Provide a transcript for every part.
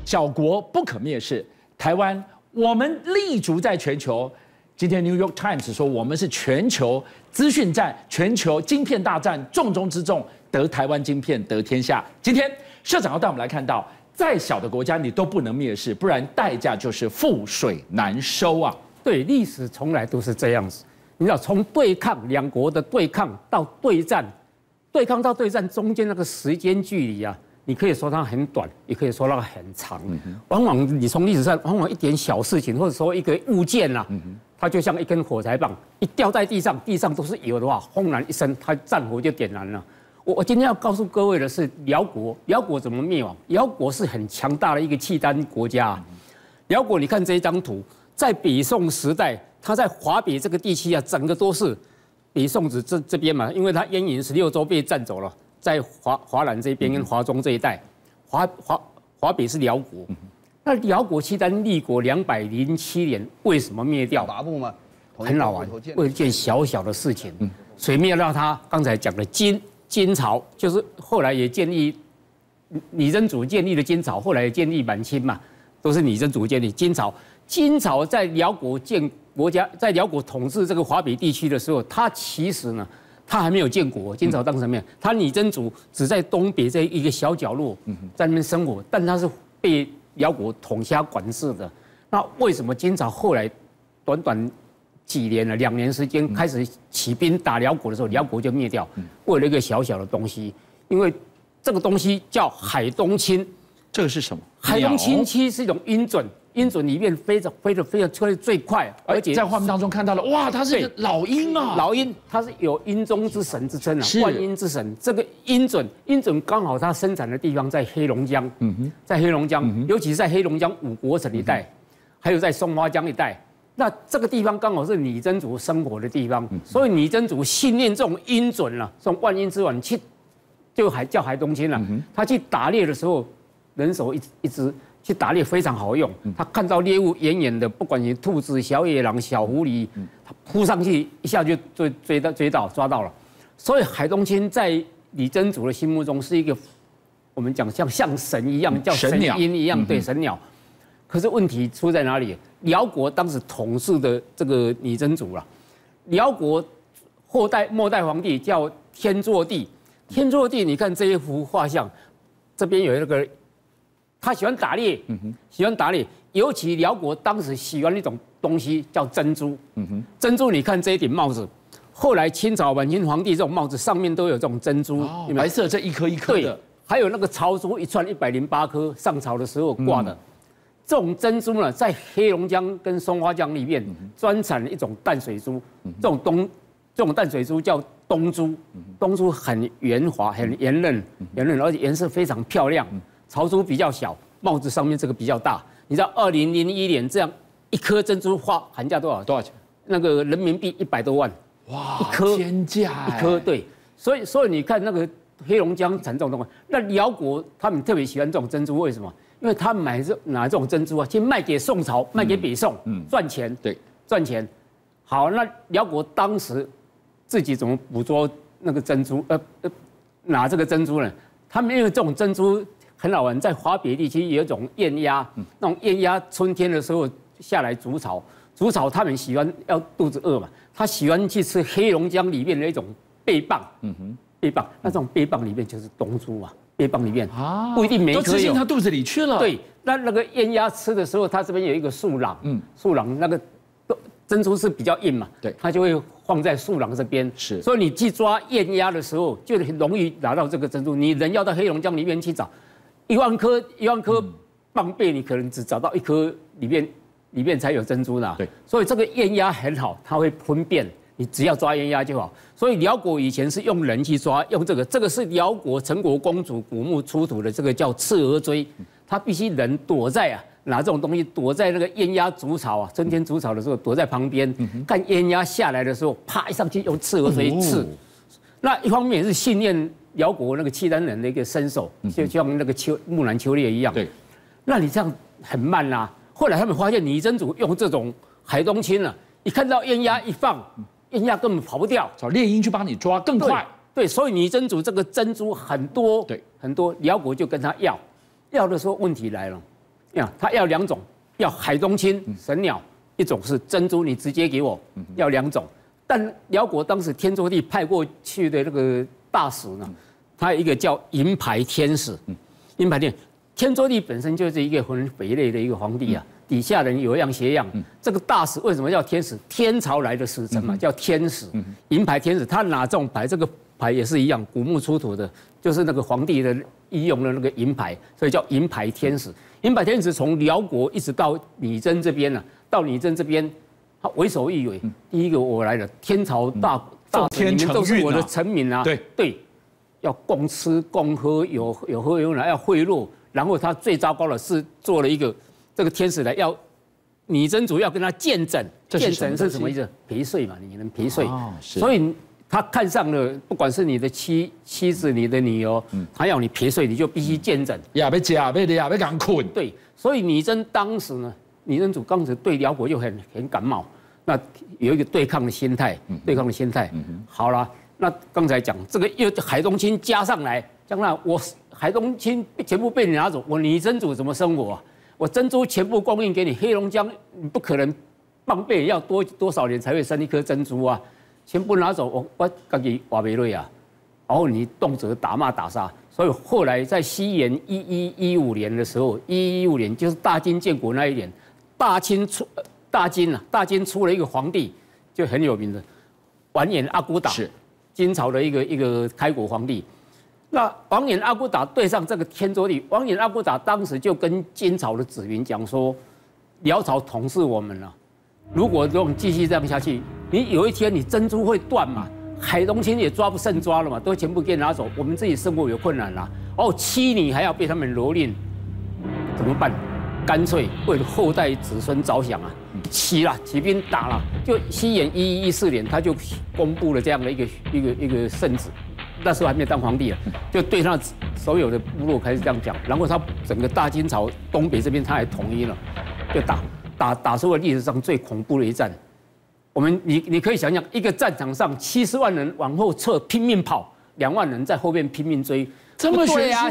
小国不可蔑视，台湾我们立足在全球。今天《New York Times》说，我们是全球资讯战、全球晶片大战重中之重，得台湾晶片得天下。今天社长要带我们来看到，再小的国家你都不能蔑视，不然代价就是覆水难收啊！ 对，历史从来都是这样子。你知道，从对抗两国的对抗到对战，对抗到对战中间那个时间距离啊，你可以说它很短，也可以说它很长。往往你从历史上，往往一点小事情，或者说一个物件啊，它就像一根火柴棒，一掉在地上，地上都是油的话，轰然一声，它战火就点燃了。我今天要告诉各位的是，辽国怎么灭亡？辽国是很强大的一个契丹国家。辽国，你看这一张图，在北宋时代，它在华北这个地区啊，整个都是北宋子这边嘛，因为它燕云16州被占走了，在华南这边跟华中这一带，华北是辽国。那辽国契丹立国207年，为什么灭掉？ 达木吗？ 很好玩，为一件小小的事情，谁灭掉它？刚才讲的金朝，就是后来也建立拟真祖建立的金朝，后来也建立满清嘛，都是拟真祖建立金朝。金朝在辽国建国家，在辽国统治这个华北地区的时候，他其实呢，他还没有建国。金朝当时没有，他拟真祖只在东北这一个小角落，在那边生活，但他是被辽国统辖管制的。那为什么金朝后来短短几年了，2年时间开始起兵打辽国的时候，辽国就灭掉？为了一个小小的东西，因为这个东西叫海东青。 这个是什么？ 海东青其实是一种鹰隼，鹰隼里面飞得最快，而且在画面当中看到了，哇，它是一个老鹰啊！ 老鹰，它是有鹰中之神之称啊， 是万鹰之神。这个鹰隼刚好它生产的地方在黑龙江，在黑龙江，尤其是在黑龙江五国省一带，还有在松花江一带。那这个地方刚好是拟真族生活的地方，所以拟真族训练这种鹰隼啊，这种万鹰之隼去，就叫海东青了。他去打猎的时候，人手一只，去打猎非常好用。他看到猎物远远的，不管是兔子、小野狼、小狐狸，他扑上去一下就抓到了。所以海东青在拟真族的心目中是一个我们讲像神一样，叫神鹰一样，对，神鸟。可是问题出在哪里？辽国当时统治的这个拟真族了，辽国末代皇帝叫天祚帝，天祚帝，你看这一幅画像，这边有那个，他喜欢打猎，喜欢打猎，尤其辽国当时喜欢一种东西叫珍珠，珍珠，你看这一顶帽子，后来清朝满清皇帝这种帽子上面都有这种珍珠， 白色这一颗一颗的， 对，还有那个朝珠一串108颗，上朝的时候挂的。这种珍珠呢，在黑龙江跟松花江里面专产一种淡水珠，这种淡水珠叫东珠，东珠很圆滑、很圆润，而且颜色非常漂亮。朝珠比较小，帽子上面这个比较大。你知道2001年这样一颗珍珠含价多少？ 多少钱？ 那个人民币100多万。 哇， 一颗天价！ 一颗对，所以你看那个黑龙江产这种东西，那辽国他们特别喜欢这种珍珠，为什么？因为他们拿这种珍珠啊，去卖给宋朝，卖给北宋，赚钱。对，赚钱。好，那辽国当时自己怎么捕捉那个珍珠？拿这个珍珠呢？他们因为这种珍珠很好玩，在华北地区有一种雁鸭，那种雁鸭春天的时候下来筑巢，他们喜欢要肚子饿嘛，他喜欢去吃黑龙江里面的一种贝蚌，贝蚌，那这种贝蚌里面就是东珠啊。贝蚌里面不一定每一颗有， 都吃进它肚子里去了。 对，那个雁鸭吃的时候，它这边有一个树囊，树囊那个珍珠是比较硬嘛，对，它就会放在树囊这边。是，所以你去抓雁鸭的时候，就很容易拿到这个珍珠。你人要到黑龙江里面去找，1万颗蚌贝，你可能只找到1颗里面才有珍珠呢。对，所以这个雁鸭很好，它会分辨。你只要抓雁鸭就好，所以辽国以前是用人去抓，用这个是辽国陈国公主古墓出土的，这个叫赤鹅锥，它必须人躲在拿这种东西躲在那个雁鸭筑巢啊，春天筑巢的时候躲在旁边，看雁鸭下来的时候，啪一上去用赤鹅锥刺。那一方面是训练辽国那个契丹人的一个身手，就像那个木兰秋猎一样。对，那你这样很慢啊。后来他们发现拟真族用这种海东青啊，一看到雁鸭一放。雁鸭根本跑不掉， 找猎鹰去帮你抓更快。 对，所以拟真族这个珍珠很多，对，很多。辽国就跟他要的时候，问题来了， 呀，他要2种，要海东青神鸟，一种是珍珠，你直接给我，要2种。但辽国当时天祚帝派过去的那个大使呢，他有一个叫银牌天使，银牌天祚帝本身就是一个很肥类的一个皇帝啊，底下人有样学样。这个大使为什么叫天使？天朝来的使臣嘛，叫天使。银牌天使，他拿这种牌，这个牌也是一样，古木出土的，就是那个皇帝的御用的那个银牌，所以叫银牌天使。银牌天使从辽国一直到拟真这边呢，到拟真这边，他为首欲为。第一个我来了，天朝大臣，你们都是我的臣民啊，对，要共吃共喝，有喝有奶，要贿赂。然后他最糟糕的是做了一个这个天使来要拟真族要跟他见诊，见诊是什么意思？陪睡嘛，你能陪睡，所以他看上了，不管是你的妻子、你的女儿，他要你陪睡，你就必须见诊。 要吃，要睡，要赶困。 对，所以拟真当时呢，拟真族当时对辽国就很感冒，那有一个对抗的心态，好了，那刚才讲这个又海东青加上来，将来我海东青全部被你拿走，我拟真族怎么生活啊？我珍珠全部供应给你，黑龙江你不可能半倍，要多少年才会生一颗珍珠啊？全部拿走，我自己挖不累啊！然后你动辄打骂打杀，所以后来在西元1115年的时候，1115年就是大金建国那一年，大金出了一个皇帝，就很有名的完颜阿骨打，是金朝的一个开国皇帝。那完颜阿骨打对上这个天祚帝，完颜阿骨打当时就跟金朝的子民讲说，辽朝统治我们了，如果继续这样下去，你有一天你珍珠会断嘛，海东青也抓不胜抓了嘛，都全部给你拿走，我们自己生活有困难了。妻女还要被他们蹂躏，怎么办？干脆为了后代子孙着想啊，起兵打了。就西元1114年，他就公布了这样的一个圣旨。那时候还没有当皇帝啊，就对他所有的部落开始这样讲，然后他整个大金朝东北这边他还统一了，就打出了历史上最恐怖的一战。你可以想想，一个战场上70万人往后撤拼命跑，2万人在后面拼命追， 这么悬殊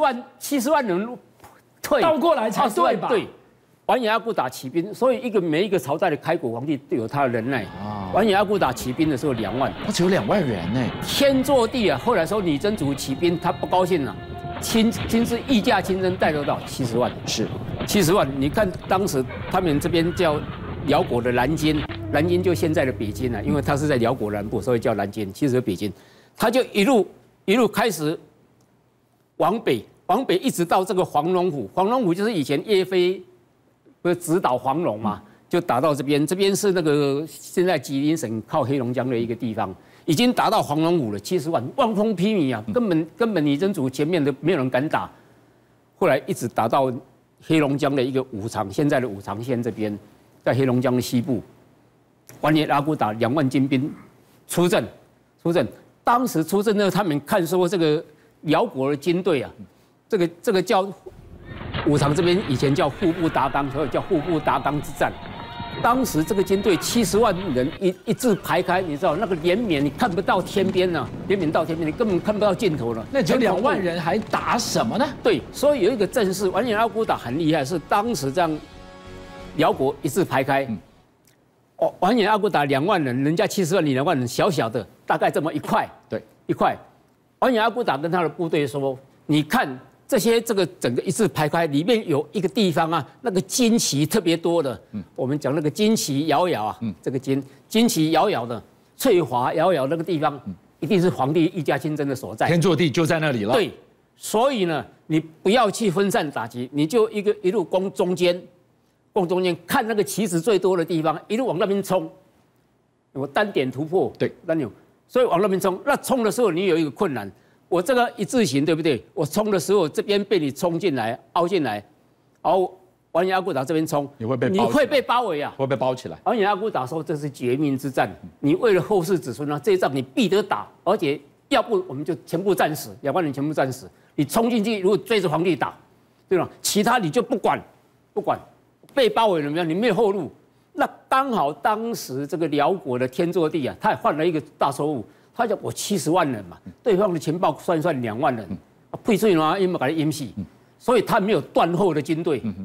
70万人退倒过来才对吧？ 对。完颜阿骨打起兵，所以每一个朝代的开国皇帝都有他的能耐。完颜阿骨打起兵的时候2万， 他只有2万人呢。 天祚帝啊，后来说拟真族起兵，他不高兴了，亲自御驾亲征带到70万，是70万。你看当时他们这边叫辽国的南京，南京就现在的北京啊，因为它是在辽国南部，所以叫南京，其实是北京。他就一路开始往北一直到这个黄龙府，黄龙府就是以前叶飞不是直捣黄龙嘛，就打到这边，这边是那个现在吉林省靠黑龙江的一个地方，已经达到黄龙府了，70万，望风披靡啊，根本拟真族前面的没有人敢打，后来一直打到黑龙江的一个武昌，现在的武昌县这边，在黑龙江的西部，完颜阿骨打2万精兵出阵，当时出阵呢，他们看说这个辽国的军队啊，这个叫。武昌这边以前叫户部达纲，所以叫户部达纲之战。当时这个军队70万人一字排开，你知道那个连绵你看不到天边呢，连绵到天边你根本看不到尽头了。 那只有2万人还打什么呢？ 对，所以有一个阵势，完颜阿骨打很厉害，是当时这样辽国一字排开。完颜阿骨打2万人，人家70万，你2万人，小小的大概这么一块，对，一块。完颜阿骨打跟他的部队说：“你看。”这个整个一字排开，里面有一个地方啊，那个旌旗特别多的，我们讲那个旌旗摇摇啊，这个旌旗摇摇的，翠华摇摇那个地方，一定是皇帝御驾亲征的所在。 天祚帝就在那里了。 对，所以呢，你不要去分散打击，你就一路攻中间，看那个旗子最多的地方，一路往那边冲，我单点突破，对，单点，所以往那边冲。那冲的时候，你有一个困难。我这个一字形对不对？我冲的时候，这边被你冲进来、凹进来，然后完颜阿骨打这边冲，你会被包围啊， 会被包起来。 完颜阿骨打说这是绝命之战，你为了后世子孙啊，这一仗你必得打，而且要不我们就全部战死，2万人全部战死。你冲进去，如果追着皇帝打，对吧？其他你就不管，被包围了没有？你没有后路。那刚好当时这个辽国的天祚帝啊，他也犯了一个大错误。他讲我70万人嘛，对方的情报算2万人，配水嘛，因为把他淹死，所以他没有断后的军队，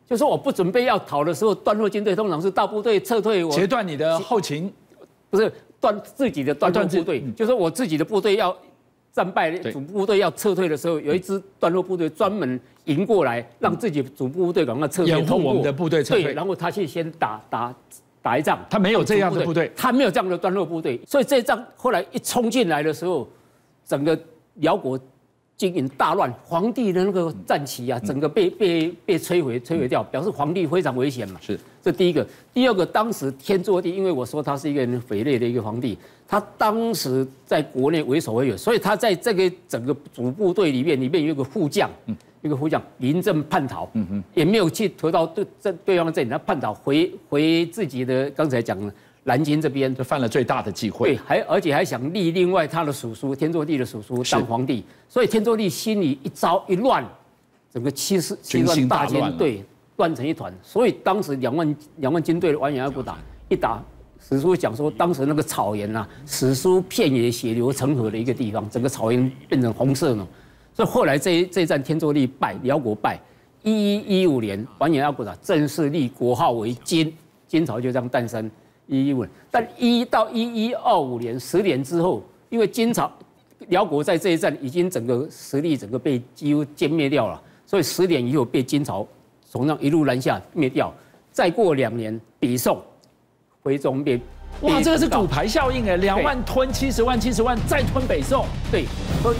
就说我不准备要逃的时候，段落军队通常是大部队撤退，我截断你的后勤， 不是断自己的段落部队，就是我自己的部队要战败，主部队要撤退的时候，有一支段落部队专门迎过来，让自己主部队赶快撤退， 掩护我们的部队撤退。 对，然后他去先打一仗， 他没有这样的部队， 他没有这样的段落部队，所以这一仗后来一冲进来的时候，整个辽国经营大乱，皇帝的那个战旗啊，整个被摧毁掉，表示皇帝非常危险嘛。 是， 这第一个。第二个，当时天祚帝，因为我说他是一个很匪类的一个皇帝，他当时在国内为首为有，所以他在这个整个主部队里面有一个副将，一个副将临阵叛逃，也没有去投到对方的阵营，他叛逃回自己的刚才讲的南京这边， 就犯了最大的忌讳。 对，而且还想立另外他的叔叔天祚帝的叔叔当皇帝，所以天祚帝心里一乱，整个七万大军对乱成一团。所以当时两万军队的完颜阿骨打一打，史书讲说当时那个草原啊，史书遍野血流成河的一个地方，整个草原变成红色呢。所以后来这一战天祚帝败，辽国败。1115年，完颜阿骨打正式立国号为金，金朝就这样诞生。1115年，但到1125年10年之后，因为金朝辽国在这一战已经整个实力整个被几乎歼灭掉了，所以10年以后被金朝从那一路南下灭掉。再过2年，北宋徽宗被哇，这个是骨牌效应哎，2万吞70万，再吞北宋。 对，说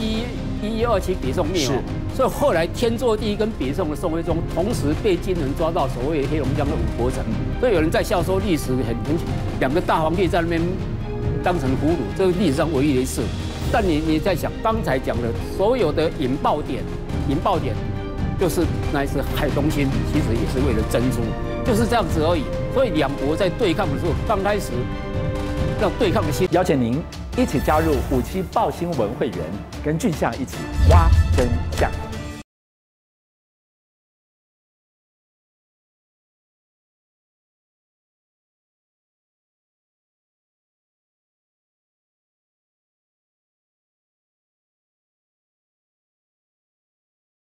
1127北宋灭哦，所以后来天祚帝跟北宋的宋徽宗同时被金人抓到所谓黑龙江的五国城，所以有人在笑说历史很两个大皇帝在那边当成俘虏，这是历史上唯一的一次。但你在想刚才讲的所有的引爆点，就是那一次海东新，其实也是为了珍珠，就是这样子而已。所以两国在对抗的时候，刚开始让对抗的心， 邀请您一起加入57爆新闻会员，跟俊相一起挖真相。